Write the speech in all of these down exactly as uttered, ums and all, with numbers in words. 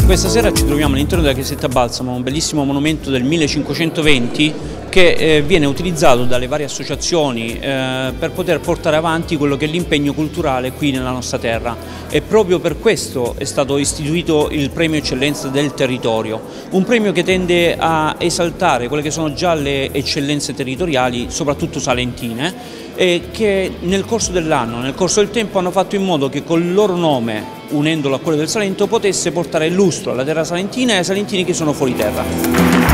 Questa sera ci troviamo all'interno della Chiesetta Balsamo, un bellissimo monumento del millecinquecentoventi che eh, viene utilizzato dalle varie associazioni eh, per poter portare avanti quello che è l'impegno culturale qui nella nostra terra, e proprio per questo è stato istituito il Premio Eccellenza del Territorio, un premio che tende a esaltare quelle che sono già le eccellenze territoriali, soprattutto salentine, e che nel corso dell'anno, nel corso del tempo hanno fatto in modo che col loro nome, unendolo a quello del Salento, potesse portare lustro alla terra salentina e ai salentini che sono fuori terra.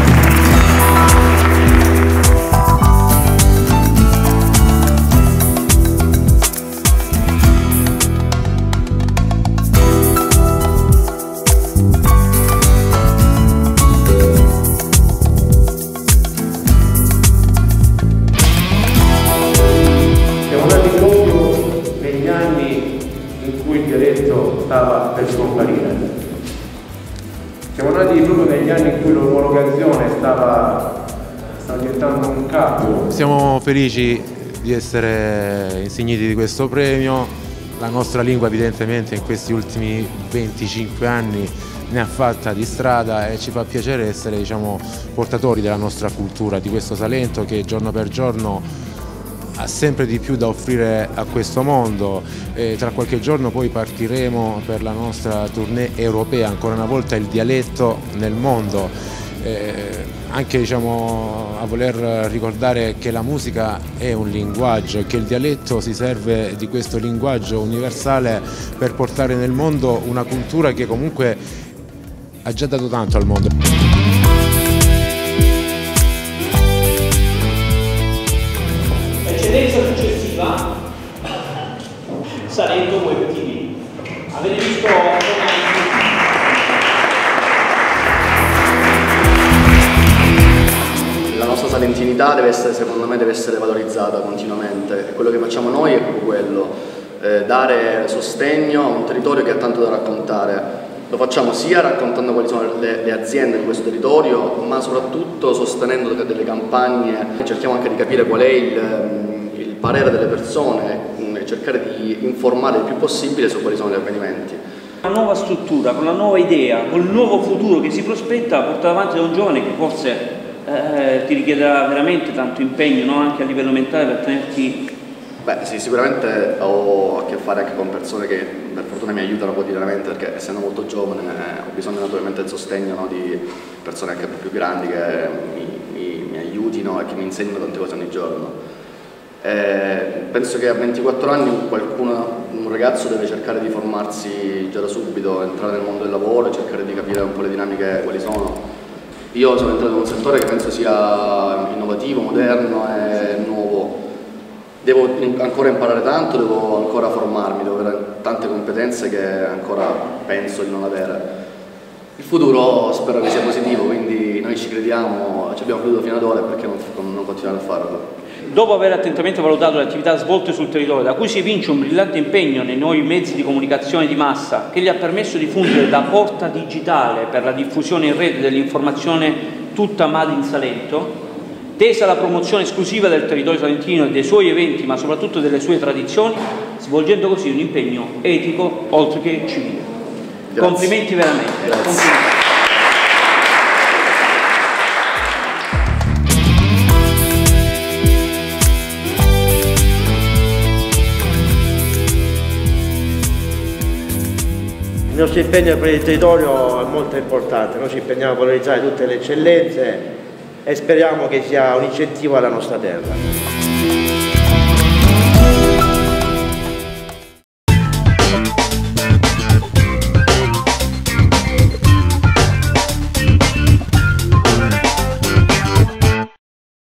Stava per scomparire. Siamo nati proprio negli anni in cui l'omologazione stava, stava diventando un capo. Siamo felici di essere insigniti di questo premio. La nostra lingua evidentemente in questi ultimi venticinque anni ne ha fatta di strada e ci fa piacere essere, diciamo, portatori della nostra cultura, di questo Salento che giorno per giorno ha sempre di più da offrire a questo mondo. E tra qualche giorno poi partiremo per la nostra tournée europea, ancora una volta il dialetto nel mondo, eh, anche, diciamo, a voler ricordare che la musica è un linguaggio e che il dialetto si serve di questo linguaggio universale per portare nel mondo una cultura che comunque ha già dato tanto al mondo. Eccellenza successiva, Salento Web T V. Avete visto la nostra salentinità deve essere, secondo me, deve essere valorizzata continuamente, e quello che facciamo noi è proprio quello, eh, dare sostegno a un territorio che ha tanto da raccontare. Lo facciamo sia raccontando quali sono le, le aziende di questo territorio, ma soprattutto sostenendo delle campagne. Cerchiamo anche di capire qual è il, il parere delle persone e cercare di informare il più possibile su quali sono gli avvenimenti. Una nuova struttura, con una nuova idea, con il nuovo futuro che si prospetta, portato avanti da un giovane che forse eh, ti richiederà veramente tanto impegno, no? Anche a livello mentale, per tenerti... Beh sì, sicuramente ho a che fare anche con persone che per fortuna mi aiutano quotidianamente, perché essendo molto giovane eh, ho bisogno naturalmente del sostegno, no, di persone anche più grandi che mi, mi, mi aiutino e che mi insegnano tante cose ogni giorno. Eh, penso che a ventiquattro anni qualcuno, un ragazzo deve cercare di formarsi già da subito, entrare nel mondo del lavoro e cercare di capire un po' le dinamiche quali sono. Io sono entrato in un settore che penso sia innovativo, moderno e nuovo. Devo ancora imparare tanto, devo ancora formarmi, devo avere tante competenze che ancora penso di non avere. Il futuro spero che sia positivo, quindi noi ci crediamo, ci abbiamo creduto fino ad ora, perché non, non continuare a farlo. Dopo aver attentamente valutato le attività svolte sul territorio, da cui si evince un brillante impegno nei nuovi mezzi di comunicazione di massa, che gli ha permesso di fungere da porta digitale per la diffusione in rete dell'informazione tutta Made in Salento, tesa alla promozione esclusiva del territorio salentino e dei suoi eventi, ma soprattutto delle sue tradizioni, svolgendo così un impegno etico oltre che civile. Grazie. Complimenti veramente. Grazie. Complimenti. Il nostro impegno per il territorio è molto importante, noi ci impegniamo a valorizzare tutte le eccellenze e speriamo che sia un incentivo alla nostra terra.